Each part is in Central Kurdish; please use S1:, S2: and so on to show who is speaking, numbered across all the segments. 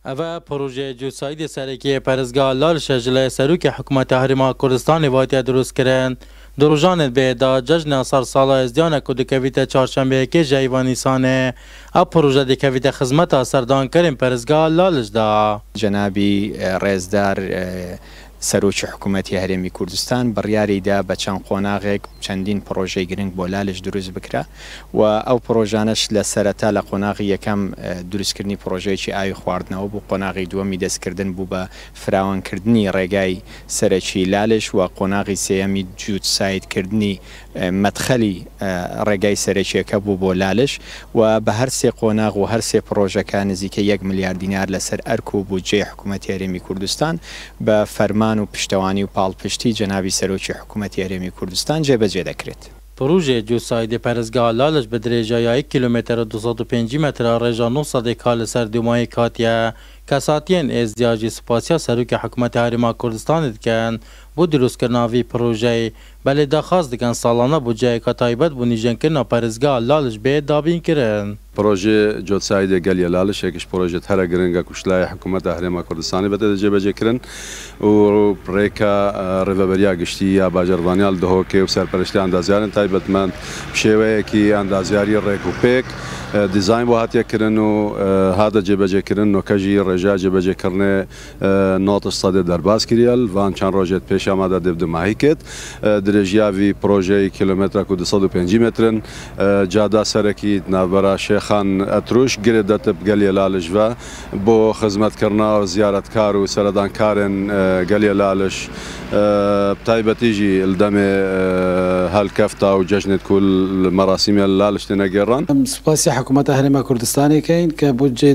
S1: اوه پروژه جوسایی سرکی پرزگاه لالش جلای سروک حکومت هریما کردستان وایت دروست کرن دروجان به دا جشن سر سال ازدیان کودکویت چهارشنبه که جیوانی سانه اب پروژه دکویت خدمت سردان کریم پرزگاه لالش دا
S2: جنابی رئیسدار سەرۆکی حکوومەتی هەرێمی کوردستان بڕیاریدا بە چەند قۆناغێک چەندین پرۆژەی گرنگ بۆ لالش دروست بکرا و ئەو پرۆژانش لە سەرەتا لە قۆناغی یەکەم دروستکردنی پرۆژەیەکی ئاوی خواردنەوە بۆ قۆناغی دووەمی دەستکردن بوو بە فراوانکردنی ڕێگای سەرەکی لالش و قۆناغی سێیەمی جووت سایدکردنی مەدخەلی ڕێگای سەرەکیەکە بوو بۆ لالش و بە هەر سێ قۆناغ و هەر سێ پرۆژەکە نزیکە 1 ملیار دینار لەسەر ئەرک و بودجێی حکوومەتی هەرێمی کوردستان بە فەرمان و پشتوانی و پاڵپشتی جنابی سەرۆکی حکوومەتی هەرێمی کوردستان جێبەجێ دەکرێت.
S1: پروژه جوسایی پرزگاه لالش به درجه 1 کیلومتر و 205 متر رژا 900 کال سر دومای کاتیه کساتین ازدیاجی سپاسیا سروک حکومت هریما کردستان دکن بود دروست کرناوی پروژه بله دخواست دکن سالانه بودجه کتایبت بونیجن کرنا پرزگاه لالش به دابین کرن.
S3: پروژه جوسایی گلی لالش یکیش پروژه هر گرنگا کشلای حکومت هریما کردستانی بده جبهه کردن و ریکا ریوبریا گشتی یا باجروانیال دهوکی و سرپرستی اندازیارن تایبەتمەند شێوەیەکی ئەندازیاری ڕێک و پێک دیزاین بۆ هاتیەکردن و هاتە جێبەجێکردن نۆکەژی ڕێژا جێبەجێکردنێ نۆتە سەدێ دەرباز کریال وان چەند ڕۆژێت پێش ئامادە دێبدماهی کرد درێژیاوی پرۆژەی کیلومترێک و 205 مترن جادا سەرەکی ناوبەرە شێخان ئەتروش گرێ دەتب گەلیە لالژڤە بۆ خزمەتکردنا و زیارەتکار و سەردانکارن گەلیە لالش تایبەتیژی دەمێ هەلکەفتا و جەژنێت کول مەراسیمە لالش تێنەگەڕان
S4: سپاسی حکومت هەرێما کوردستانی کەین کە بودجێ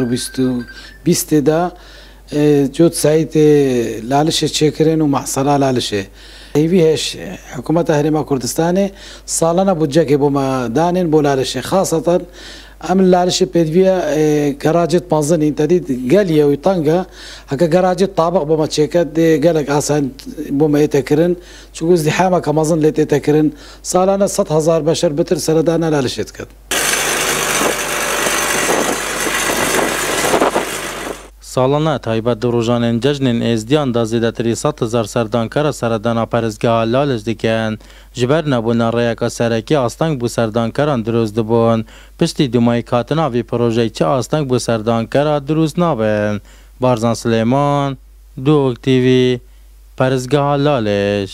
S4: 2020 دا جوت سایت لالش چێکرێن و مەحسەلا لالشێ هیوی هێش حکومت هەرێما کوردستانی ساڵانە بودجەکێ بۆمە دانێن بۆ لالشێ خاصەتەن ئەم لالشێ پێدویە گەراجێت مازنین تەدید گەلیەوەی تەنگە هەکە گەراجێت تابق بۆمە چێکە گەلێک ئاسان بۆمە ئێتەکردن چونکە زیحامە کە مەزن لێت ئێتەکردن ساڵانە 100,000 بەشەر بتر سەردانە لالشێت کرد.
S1: سالانه تایبەت دروژانên cejnên êzdiyan da zêdetirî 100,000 serdankara seredana perezgeha laliş dikin ji ber nebûna rêyeka serekî asteng bû serdankeran dirûst dibûn piştî dûmayî katina vî projeyê çi asteng bû serdankera dirûst nabin. Barzan Silêman, Duhok TV, Perezgeha Laliş.